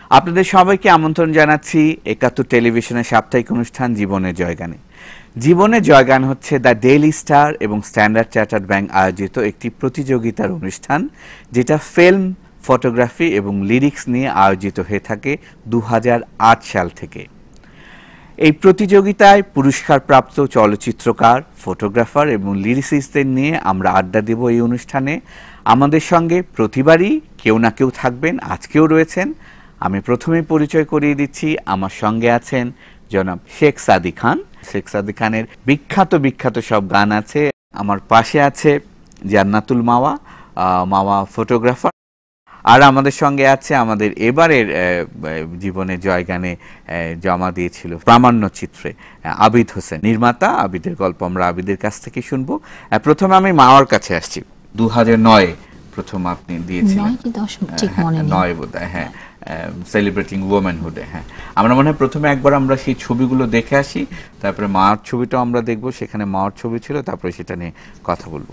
আপনাদের সবাইকে আমন্ত্রণ জানাচ্ছি একাত্তর টেলিভিশনের সাপ্তাহিক অনুষ্ঠান জীবনের জয়গানে। জীবনের জয়গান হচ্ছে দ্য ডেইলি স্টার এবং স্ট্যান্ডার্ড চার্টার্ড ব্যাংক আয়োজিত একটি প্রতিযোগিতার অনুষ্ঠান, যেটা ফিল্ম, ফটোগ্রাফি এবং লিরিক্স নিয়ে আয়োজিত হয়ে থাকে 2008 সাল থেকে। এই প্রতিযোগিতায় পুরস্কারপ্রাপ্ত চলচ্চিত্রকার, ফটোগ্রাফার এবং লিরিসিস্টদের নিয়ে আমরা আড্ডা দেব এই অনুষ্ঠানে। আমাদের সঙ্গে প্রতিবারই কেউ না কেউ থাকবেন, আজকেও রয়েছেন। আমি প্রথমেই পরিচয় করিয়ে দিচ্ছি, আমার সঙ্গে আছেন জনাব শেখ সাদি খান। শেখ সাদি খানের বিখ্যাত সব গান আছে। আমার পাশে আছে জান্নাতুল মাওয়া, মাওয়া ফটোগ্রাফার। আর আমাদের সঙ্গে আছে আমাদের এবারের জীবনে জয়গানে জমা দিয়েছিল প্রামাণ্য চিত্রে আবিদ হোসেন, নির্মাতা। আবিদের গল্প আমরা আবিদের কাছ থেকে শুনবো। প্রথমে আমি মাওয়ার কাছে আসছি। 2009 প্রথম আপনি দিয়েছিলেন, 9 বোধহয়, হ্যাঁ, সেলিব্রেটিং ওমেনহুডে। হ্যাঁ, আমরা মনে হয় প্রথমে একবার আমরা সেই ছবিগুলো দেখে আসি, তারপরে মাওয়ার ছবিটাও আমরা দেখবো। সেখানে মাওয়ার ছবি ছিল, তারপরে সেটা নিয়ে কথা বলবো।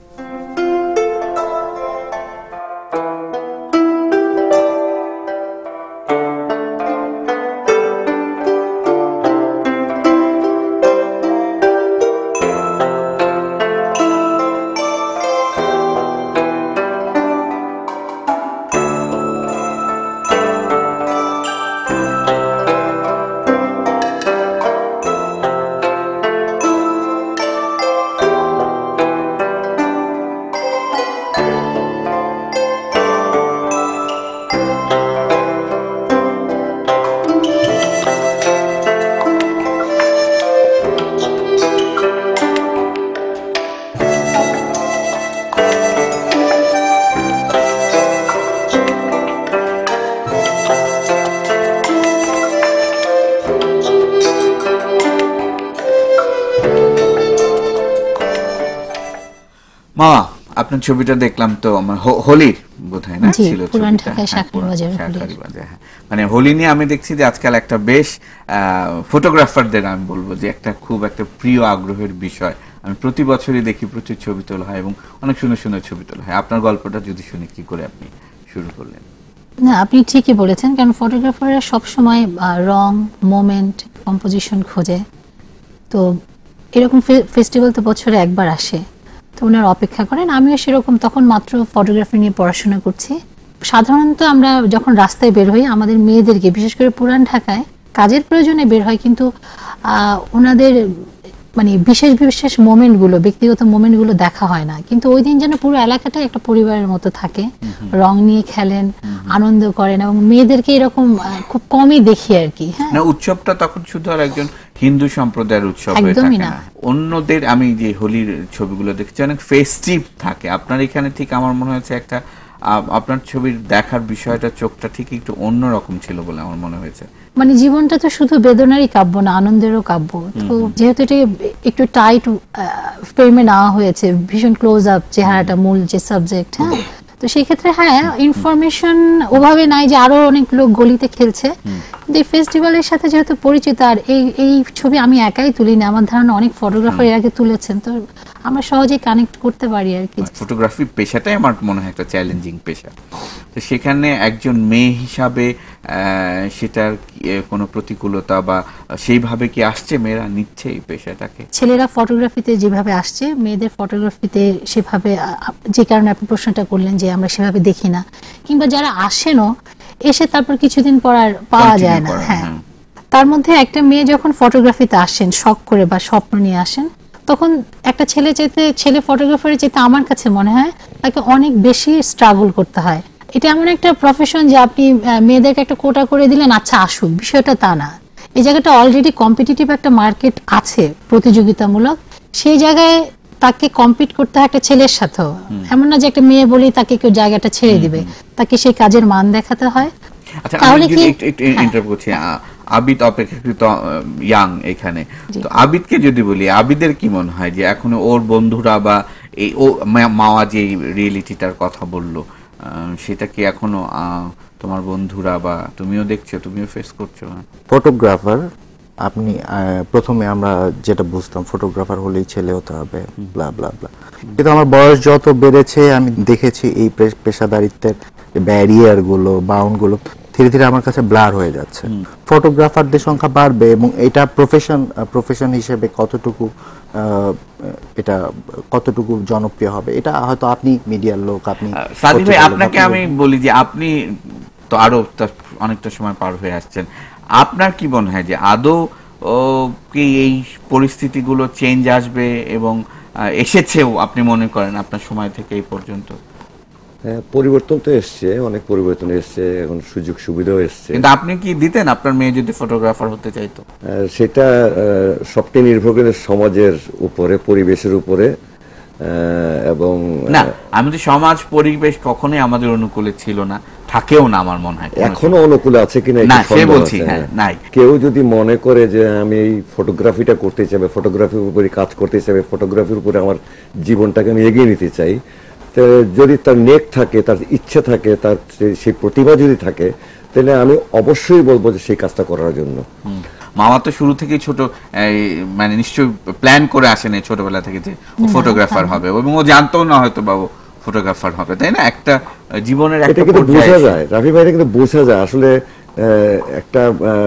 মামা, আপনার ছবিটা দেখলাম তো আমার হোলির বোধহয় না ছিল ছবিটা, মানে হোলি নিয়ে আমি দেখছি যে আজকাল একটা বেশ ফটোগ্রাফারদের আমি বলবো যে খুব একটা প্রিয় আগ্রহের বিষয়। আমি প্রতি বছরই দেখি প্রচুর ছবি তোলা হয় এবং অনেক সুন্দর সুন্দর ছবি তোলা হয়। আপনার গল্পটা যদি শুনি, কি করে আপনি শুরু করলেন? না, আপনি ঠিকই বলেছেন, কারণ ফটোগ্রাফাররা সবসময় রং, মোমেন্ট, কম্পোজিশন খোঁজে। তো এরকম ফেস্টিভ্যাল তো বছরে একবার আসে, তো ওনারা অপেক্ষা করেন। আমিও সেরকম তখন মাত্র ফটোগ্রাফি নিয়ে পড়াশোনা করছি। সাধারণত আমরা যখন রাস্তায় বের হই, আমাদের মেয়েদেরকে, বিশেষ করে পুরান ঢাকায় কাজের প্রয়োজনে বের হয়, কিন্তু ওনাদের মানে বিশেষ মোমেন্টগুলো, ব্যক্তিগত মোমেন্টগুলো দেখা হয় না। কিন্তু ওই দিন যেন পুরো এলাকাটাই একটা পরিবারের মতো থাকে, রং নিয়ে খেলেন, আনন্দ করেন, এবং মেয়েদেরকে এরকম খুব কমই দেখি আর কি। হ্যাঁ, উৎসবটা তখন শুধু আর একজন হিন্দু সম্প্রদায়ের উৎসব হয়ে থাকে না। অন্যদের আমি যে হোলির ছবিগুলো দেখছি অনেক ফেস্টিভ থাকে। আপনার এখানে ঠিক আমার মনে হয়েছে একটা আপনার ছবির দেখার বিষয়টা, চোখটা ঠিক একটু অন্যরকম ছিল বলে আমার মনে হয়েছে। মানে জীবনটা তো শুধু বেদনারই কাব্য না, আনন্দেরও কাব্য। তো যেহেতু এটা একটু টাইট ফ্রেমে নেওয়া হয়েছে, ভীষণ ক্লোজ আপ চেহারাটা, মূল যে সাবজেক্ট, হ্যাঁ, তো সেই ক্ষেত্রে হ্যাঁ, ইনফরমেশন ওভাবে নাই যে আরো অনেক লোক গলিতে খেলছে। কিন্তু এই ফেস্টিভ্যালের সাথে যেহেতু পরিচিত, আর এই ছবি আমি একাই তুলিনি, আমার ধারণা অনেক ফটোগ্রাফার এর আগে তুলেছেন, তো আমরা সহজেই কানেক্ট করতে পারি আর কি। ফটোগ্রাফি পেশাটাই আমার মনে হয় একটা চ্যালেঞ্জিং পেশা। তো সেখানে একজন মেয়ে হিসাবে সেটার কোনো প্রতিকূলতা বা সেইভাবে কি আসছে, মেয়েরা নিচ্ছে এই পেশাটাকে? ছেলেরা ফটোগ্রাফিতে যেভাবে আসছে, মেয়েদের ফটোগ্রাফিতে সেভাবে, যে কারণে আপনি প্রশ্নটা করলেন যে আমরা সেভাবে দেখি না, কিংবা যারা আসেনও, এসে তারপর কিছুদিন পর আর পাওয়া যায় না। হ্যাঁ, তার মধ্যে একটা মেয়ে যখন ফটোগ্রাফিতে আসেন শখ করে বা স্বপ্ন নিয়ে আসেন, তখন একটা ছেলে ফটোগ্রাফারের চাইতে আমার কাছে মনে হয় তাকে অনেক বেশি স্ট্রাগল করতে হয়। এটা এমন একটা প্রফেশন যে আপনি মেয়েদেরকে একটা কোটা করে দিলেন, আচ্ছা আসুক, বিষয়টা তা না। এই জায়গাটা অলরেডি কম্পিটিটিভ একটা মার্কেট আছে, প্রতিযোগিতামূলক। সেই জায়গায় তাকে কম্পিট করতে হয় একটা ছেলের সাথেও। এমন না যে একটা মেয়ে বলেই তাকে কেউ জায়গাটা ছেড়ে দিবে, তাকে সেই কাজের মান দেখাতে হয়। আচ্ছা, আমি একটু ইন্টারভিউ করছি। আবিদ অপেক্ষাকৃত ইয়াং এখানে, তো আবিদকে যদি বলি, আবিদের কি মনে হয় যে এখনো ওর বন্ধুরা বা এই ও মাওয়া যে রিয়েলিটিটার কথা বললো, সেটা কি এখনো তোমার বন্ধুরা বা তুমিও দেখছো, তুমিও ফেস করছো? ফটোগ্রাফার আপনি প্রথমে আমরা যেটা বুঝতাম, ফটোগ্রাফার হলেই ছেলে হতে হবে, ব্লা ব্লা ব্লা। কিন্তু আমার বয়স যত বেড়েছে, আমি দেখেছি এই পেশাদারিত্বের ব্যারিয়ার গুলো, বাউন্ড গুলো ধীরে ধীরে আমার কাছে ব্লার হয়ে যাচ্ছে। ফটোগ্রাফারদের সংখ্যা বাড়বে এবং এটা প্রফেশন হিসেবে এটা কতটুকু জনপ্রিয় হবে, এটা হয়তো আপনি মিডিয়ার লোক, আপনি সাদি ভাই, আপনাকে আমি বলি যে আপনি তো আরো অনেকটা সময় পার হয়ে আসছেন, আপনার কি মনে হয় যে আদৌ কি এই পরিস্থিতিগুলো চেঞ্জ আসবে এবং এসেছেও আপনি মনে করেন আপনার সময় থেকে এই পর্যন্ত? পরিবর্তন তো এসছে, অনেক পরিবর্তন এসছে, এখন সুযোগ সুবিধাও এসছে। কিন্তু আপনি কি দিতেন আপনার মেয়ে যদি ফটোগ্রাফার হতে চাইতো? সেটা সবটাই নির্ভর করে সমাজের উপরে, পরিবেশের উপরে। এবং না, আমি তো সমাজ পরিবেশ কখনোই আমাদের অনুকূলে ছিল না, থাকেও না আমার মনে হয়। এখনো অনুকূলে আছে কিনা না সে বলছি, হ্যাঁ নাই। কেউ যদি মনে করে যে আমি এই ফটোগ্রাফিটা করতে চাই, ফটোগ্রাফির উপরে কাজ করতে চাই, ফটোগ্রাফির উপরে আমার জীবনটাকে আমি এগিয়ে নিতে চাই, যদি তার নেক থাকে, তার ইচ্ছে থাকে, তার সেই প্রতিভা যদি থাকে, তাহলে আমি অবশ্যই বলবো যে সেই কাজটা করার জন্য। মামা তো শুরু থেকেই ছোট, মানে নিশ্চয়ই প্ল্যান করে আসেন ছোটবেলা থেকে যে ফটোগ্রাফার হবে, এবং ও জানতো না হয়তো বাবু ফটোগ্রাফার হবে, তাই না? একটা জীবনের একটা বোঝা যায়, রাফি ভাইটা কিন্তু বোঝা যায় আসলে। একটা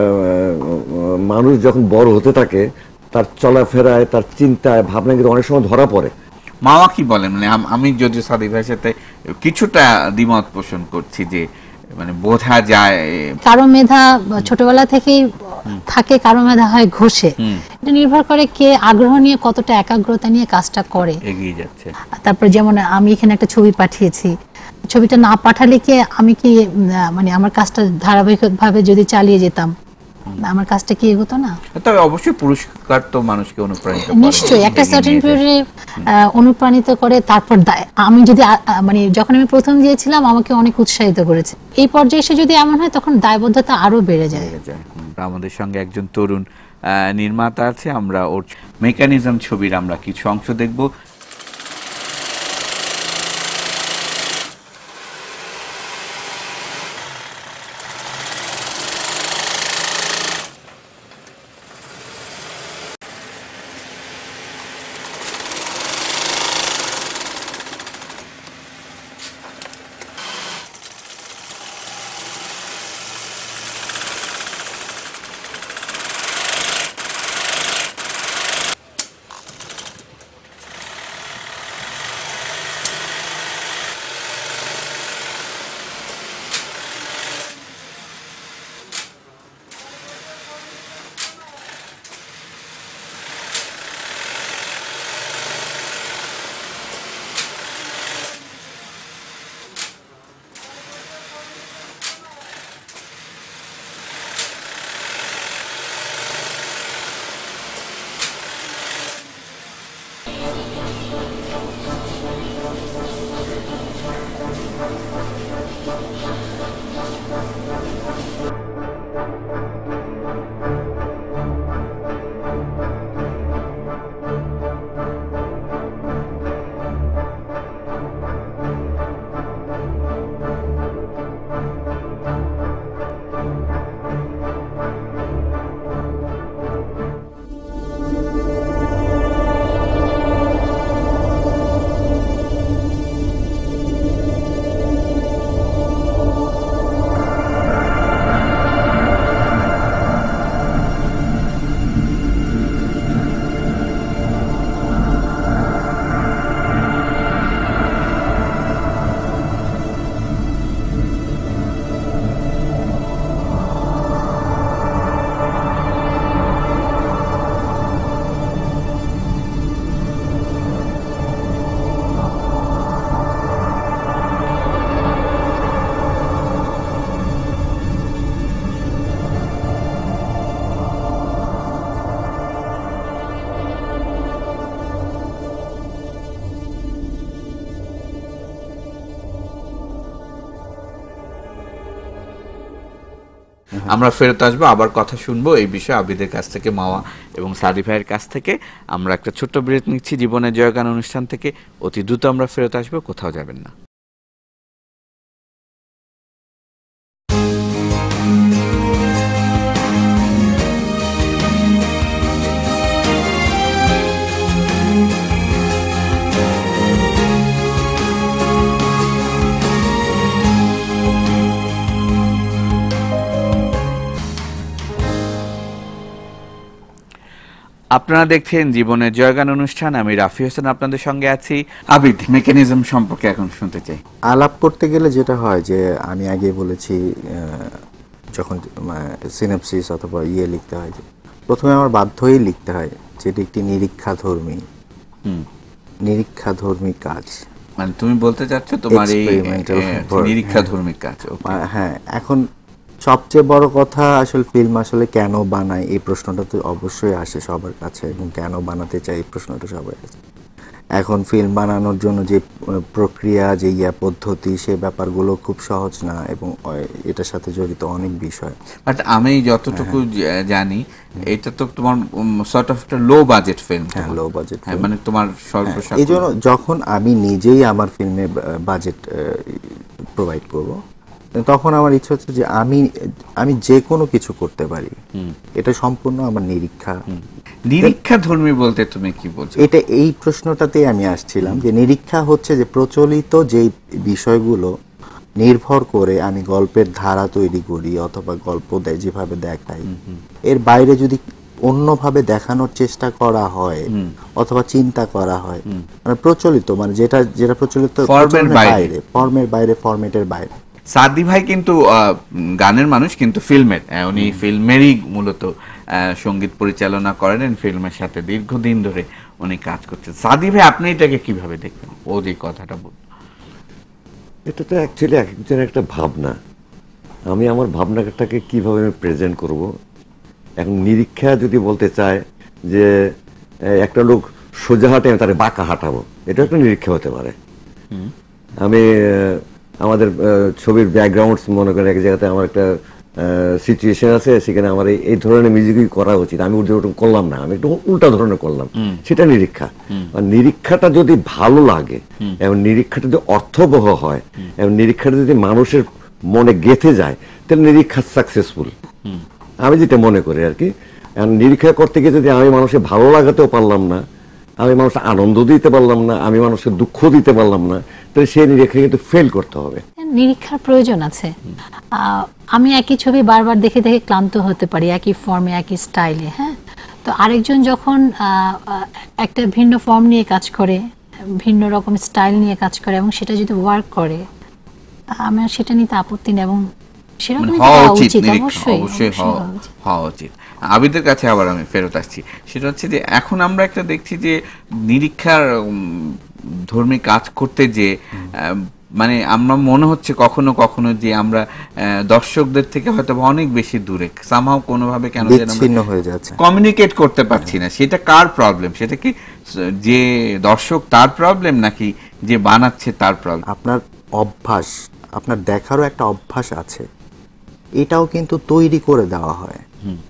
মানুষ যখন বড় হতে থাকে, তার চলাফেরায়, তার চিন্তায়, ভাবনা কিন্তু অনেক সময় ধরা পড়ে। মামা কি বলেন? মানে আমি যদি সাদিক ভাইয়ের সাথে কিছুটা দ্বিমত পোষণ করছি যে মানে বোঝা যায় কারো মেধা ছোটবেলা থেকেই থাকে, কারো মেধা হয় ঘষে। এটা নির্ভর করে কে আগ্রহ নিয়ে, কতটা একাগ্রতা নিয়ে কাজটা করে, এগিয়ে যাচ্ছে। তারপর যেমন আমি এখানে একটা ছবি পাঠিয়েছি, ছবিটা না পাঠালে কি আমি কি মানে আমার কাজটা ধারাবাহিকভাবে যদি চালিয়ে যেতাম, আমার কাজটা কি এগোতো না? তবে অবশ্যই পুরস্কার তো মানুষকে অনুপ্রাণিত করে, নিশ্চয়ই একটা সার্টেন পিরিয়ডে অনুপ্রাণিত করে। তারপর আমি যদি মানে যখন আমি প্রথম দিয়েছিলাম আমাকে অনেক উৎসাহিত করেছে, এই পর্যায়ে এসে যদি এমন হয় তখন দায়বদ্ধতা আরো বেড়ে যায়। আমাদের সঙ্গে একজন তরুণ নির্মাতা আছে, আমরা ওর মেকানিজম ছবির আমরা কিছু অংশ দেখব। আমরা ফেরত আসবো, আবার কথা শুনবো এই বিষয়ে আবিদের কাছ থেকে, মাওয়া এবং সাদি ভাইয়ের কাছ থেকে। আমরা একটা ছোট্ট বিরতি নিচ্ছি জীবনের জয়গান অনুষ্ঠান থেকে। অতি দ্রুত আমরা ফেরত আসবো, কোথাও যাবেন না। আপনারা দেখছেন জীবনের জয়গান অনুষ্ঠান, আমি রাফি হোসেন আপনাদের সঙ্গে আছি। আবিদ, মেকানিজম সম্পর্কে এখন শুনতে চাই। আলাপ করতে গেলে যেটা হয় যে আমি আগে বলেছি যখন সিনাপসিস অথবা লিখতে হয়, যে প্রথমে আমার বাধ্য হয়েই লিখতে হয় যেটি একটি নিরীক্ষাধর্মী কাজ। মানে তুমি বলতে চাচ্ছ তোমার এই নিরীক্ষাধর্মী কাজ। হ্যাঁ, এখন সবচেয়ে বড় কথা আসলে ফিল্ম আসলে কেন বানায় এই প্রশ্নটা তো অবশ্যই আসে সবার কাছে, এবং কেন বানাতে চাই এই প্রশ্নটা সবার কাছে। এখন ফিল্ম বানানোর জন্য যে প্রক্রিয়া, যে পদ্ধতি, সে ব্যাপারগুলো খুব সহজ না, এবং এটার সাথে জড়িত অনেক বিষয়। বাট আমি যতটুকু জানি এটা তো তোমার সর্ট অফ একটা লো বাজেট ফিল্ম। হ্যাঁ, লো বাজেট, মানে তোমার স্বল্প। এই জন্য যখন আমি নিজেই আমার ফিল্মে বাজেট প্রোভাইড করব, তখন আমার ইচ্ছা হচ্ছে যে আমি যে কোনো কিছু করতে পারি। এটা সম্পূর্ণ আমার নিরীক্ষাধর্মী বলতে তুমি কি বলছো? এটা এই প্রশ্নটাতেই আমি আসছিলাম, যে নিরীক্ষা হচ্ছে যে প্রচলিত যে বিষয়গুলো নির্ভর করে আমি গল্পের ধারা তৈরি করি অথবা গল্প যেভাবে দেখাই, এর বাইরে যদি অন্যভাবে দেখানোর চেষ্টা করা হয় অথবা চিন্তা করা হয়, মানে প্রচলিত, মানে যেটা প্রচলিত ফর্মের বাইরে, ফরম্যাটের বাইরে। সাদি ভাই কিন্তু গানের মানুষ, কিন্তু ফিল্মের, উনি ফিল্মেরই মূলত সঙ্গীত পরিচালনা করেন, ফিল্মের সাথে দীর্ঘদিন ধরে উনি কাজ করছেন। সাদি ভাই, আপনি এটাকে কিভাবে দেখবেন, ও যে কথাটা বল? এটা তো অ্যাকচুয়ালি একজনের একটা ভাবনা। আমি আমার ভাবনাটাকে কিভাবে আমি প্রেজেন্ট করব। এখন নিরীক্ষা যদি বলতে চায় যে একটা লোক সোজা হাঁটে, আমি তারে বাঁকা হাঁটাবো, এটা একটা নিরীক্ষা হতে পারে। আমি আমাদের ছবির ব্যাকগ্রাউন্ড মনে করেন, এক জায়গাতে আমার একটা সিচুয়েশন আছে, সেখানে আমার এই ধরনের মিউজিকই করা উচিত, আমি ওরকম করলাম না, আমি একটু উল্টা ধরনের করলাম, সেটা নিরীক্ষা। আর নিরীক্ষাটা যদি ভালো লাগে এবং নিরীক্ষাটা যদি অর্থবহ হয় এবং নিরীক্ষাটা যদি মানুষের মনে গেঁথে যায়, তাহলে নিরীক্ষা সাকসেসফুল, আমি যেটা মনে করি আর কি। নিরীক্ষা করতে গিয়ে যদি আমি মানুষের ভালো লাগাতেও পারলাম না, আমি মানুষকে আনন্দ দিতে পারলাম না, আমি মানুষকে দুঃখ দিতে পারলাম না, তাহলে সেই নিরীক্ষা কিন্তু ফেল করতে হবে। নিরীক্ষার প্রয়োজন আছে। আমি একই ছবি বারবার দেখে দেখে ক্লান্ত হতে পারি, একই ফর্মে, একই স্টাইলে। হ্যাঁ, তো আরেকজন যখন একটা ভিন্ন ফর্ম নিয়ে কাজ করে, ভিন্ন রকম স্টাইল নিয়ে কাজ করে, এবং সেটা যদি ওয়ার্ক করে, আমার সেটা নিতে আপত্তি নেই, এবং সেরকম হওয়া উচিত, অবশ্যই হওয়া উচিত। আবিদের কাছে আবার আমি ফেরত আসছি, সেটা হচ্ছে যে এখন আমরা একটা দেখছি যে নিরীক্ষার ধর্মী কাজ করতে যে মানে আমরা মনে হচ্ছে কখনো কখনো যে আমরা দর্শকদের থেকে হয়তো অনেক বেশি দূরে, সামহাও কোনোভাবে কেন বিচ্ছিন্ন হয়ে যাচ্ছে, কমিউনিকেট করতে পারছি না। সেটা কার প্রবলেম? সেটা কি যে দর্শক তার প্রবলেম, নাকি যে বানাচ্ছে তার প্রবলেম? আপনার অভ্যাস, আপনার দেখারও একটা অভ্যাস আছে, এটাও কিন্তু তৈরি করে দেওয়া হয়।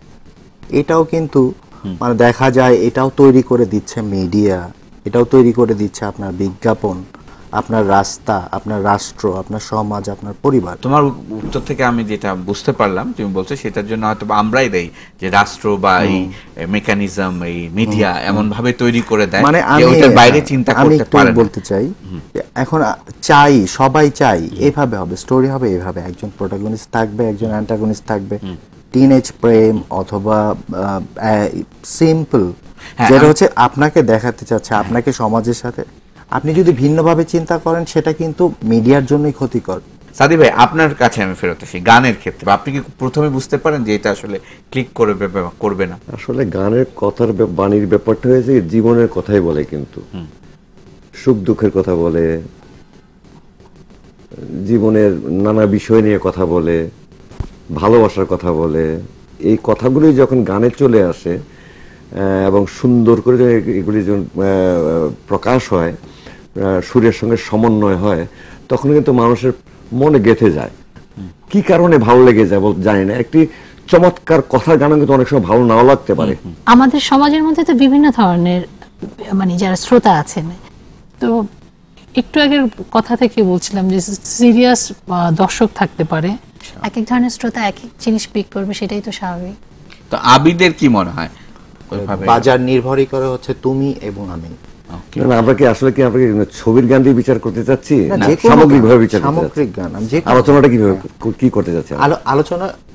এটাও কিন্তু মানে দেখা যায়, এটাও তৈরি করে দিচ্ছে মিডিয়া, এটাও তৈরি করে দিচ্ছে আপনার বিজ্ঞাপন, আপনার রাস্তা, আপনার রাষ্ট্র, আপনার সমাজ, আপনার পরিবার। তোমার উত্তর থেকে আমি যেটা বুঝতে পারলাম, তুমি বলছো সেটার জন্য হয়তো আমরাই দেই যে রাষ্ট্র বা এই মেকানিজম, এই মিডিয়া এমন ভাবে তৈরি করে দেয়, মানে ওটার বাইরে চিন্তা করতে পারে না। বলতে চাই এখন সবাই চাই এভাবে হবে, স্টোরি হবে এভাবে, একজন প্রোটাগনিস্ট থাকবে, একজন অ্যান্টাগনিস্ট থাকবে, টিনেজ প্রেম অথবা সিম্পল, যেটা হচ্ছে আপনাকে দেখাতে চাচ্ছে, আপনাকে সমাজের সাথে। আপনি যদি ভিন্নভাবে চিন্তা করেন, সেটা কিন্তু মিডিয়ার জন্যই ক্ষতিকর। সাদি ভাই, আপনার কাছে আমি ফেরত আসি। গানের ক্ষেত্রে আপনি কি প্রথমে বুঝতে পারেন যে এটা আসলে ক্লিক করবে না? আসলে গানের কথার বাণীর ব্যাপারটা হয়েছে জীবনের কথাই বলে, কিন্তু সুখ দুঃখের কথা বলে, জীবনের নানা বিষয় নিয়ে কথা বলে, ভালোবাসার কথা বলে। এই কথাগুলি যখন গানে চলে আসে এবং সুন্দর করে এগুলি যখন প্রকাশ হয়, সুরের সঙ্গে সমন্বয় হয়, তখন কিন্তু মানুষের মনে গেঁথে যায়। কি কারণে ভালো লেগে যায় জানি না, একটি চমৎকার কথা গান কিন্তু অনেক সময় ভালো নাও লাগতে পারে। আমাদের সমাজের মধ্যে তো বিভিন্ন ধরনের মানে যারা শ্রোতা আছেন, তো একটু আগের কথা থেকে বলছিলাম যে সিরিয়াস দর্শক থাকতে পারে, এক এক ধরনের শ্রোতা এক এক জিনিস পিক করবে, সেটাই তো স্বাভাবিক। তো আবিদের কি মনে হয়? বাজার নির্ভরই করে হচ্ছে তুমি এবং আমি। আমরা কি আসলে কি আমরা ছবির গান দিয়ে বিচার করতে চাচ্ছি, সামগ্রিকভাবে বিচার করতে চাচ্ছি? সামগ্রিক গান, আলোচনাটা কিভাবে কি করতে চাচ্ছি? আলোচনা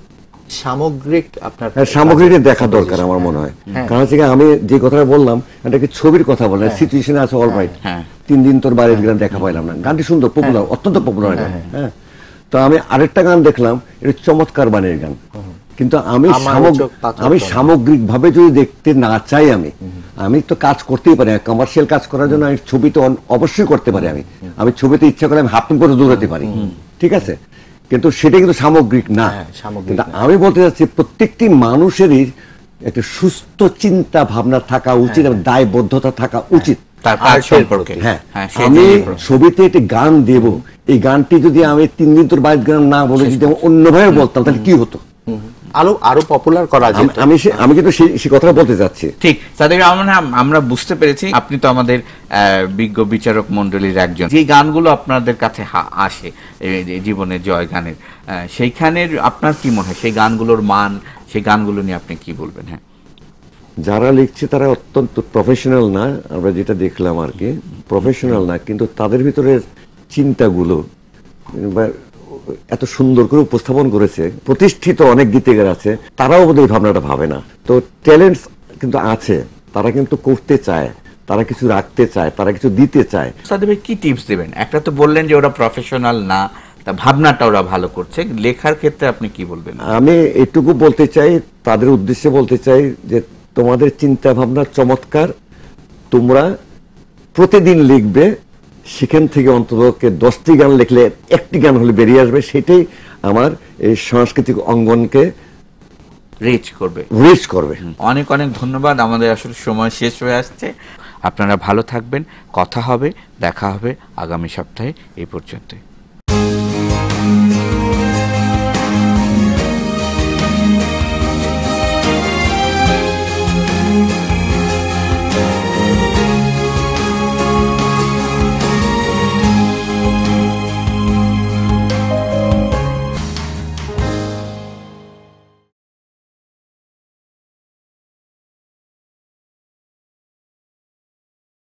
সামগ্রিক আপনার সামগ্রিকটা দেখা দরকার আমার মনে হয়। কারণ হচ্ছে কি, আমি যে কথাটা বললাম এটা কি ছবির কথা বললাম, সিচুয়েশন আছে অলরাইট, 3 দিন তোর বাড়ির গান দেখা পাইলাম না, গানটি সুন্দর, পপুলার, অত্যন্ত পপুলার গান। হ্যাঁ, তো আমি আরেকটা গান দেখলাম, এটা চমৎকার বানের গান, কিন্তু আমি সামগ্রিক ভাবে যদি দেখতে না চাই, আমি তো কাজ করতেই পারি, কমার্শিয়াল কাজ করার জন্য আমি ছবি তো অবশ্যই করতে পারি, আমি ছবিতে ইচ্ছা করে আমি হাফ টাইম করে দৌড়াতে পারি, ঠিক আছে, কিন্তু সেটা কিন্তু সামগ্রিক না। কিন্তু আমি বলতে চাচ্ছি প্রত্যেকটি মানুষেরই একটা সুস্থ চিন্তা ভাবনা থাকা উচিত এবং দায়বদ্ধতা থাকা উচিত। হ্যাঁ, আমি ছবিতে একটি গান দেব, এই গানটি যদি আমি 3 দিন তোর বাড়ির গান না বলে যদি অন্যভাবে বলতাম তাহলে কি হতো? আরো পপুলার করা যায়। আমি কিন্তু সেই কথাটা বলতে যাচ্ছি। ঠিক, সাদিক রহমান, আমরা বুঝতে পেরেছি আপনি তো আমাদের বিজ্ঞ বিচারক মন্ডলীর একজন। যে গানগুলো আপনাদের কাছে আসে জীবনের জয় গানের, সেইখানের আপনার কি মনে হয় সেই গানগুলোর মান, সেই গানগুলো নিয়ে আপনি কি বলবেন? হ্যাঁ, যারা লিখছে তারা অত্যন্ত প্রফেশনাল না, আমরা যেটা দেখলাম আর কি, প্রফেশনাল না, কিন্তু তাদের ভিতরের চিন্তাগুলো এত সুন্দর করে উপস্থাপন করেছে। প্রতিষ্ঠিত অনেক গীতিকার আছে, তারাও বোধহয় ভাবনাটা ভাবে না। তো ট্যালেন্টস কিন্তু আছে, তারা কিন্তু করতে চায়, তারা কিছু রাখতে চায়, তারা কিছু দিতে চায়। সাদিক ভাই, কি টিপস দেবেন? একটা তো বললেন যে ওরা প্রফেশনাল না, তা ভাবনাটা ওরা ভালো করছে, লেখার ক্ষেত্রে আপনি কি বলবেন? আমি এটুকু বলতে চাই, তাদের উদ্দেশ্যে বলতে চাই যে তোমাদের চিন্তা ভাবনা চমৎকার, তোমরা প্রতিদিন লিখবে, সেখান থেকে অন্তত 10টি গান লিখলে 1টি গান হলে বেরিয়ে আসবে, সেটাই আমার এই সাংস্কৃতিক অঙ্গনকে রিচ করবে। অনেক অনেক ধন্যবাদ। আমাদের আসলে সময় শেষ হয়ে আসছে। আপনারা ভালো থাকবেন, কথা হবে, দেখা হবে আগামী সপ্তাহে। এই পর্যন্ত।